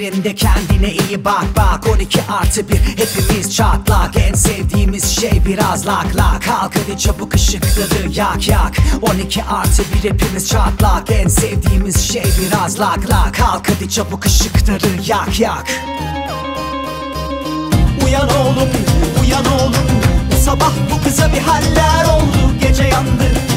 yerinde kendine iyi bak bak. 12+1 hepimiz çatlak. En sevdiğimiz şey biraz lak lak. Kalk hadi çabuk ışıkları yak yak. 12+1 hepimiz çatlak. En sevdiğimiz şey biraz lak lak. Kalk hadi çabuk ışıkları yak yak. Uyan oğlum, uyan oğlum. Bu sabah bu kıza bir haller oldu. Gece yandı,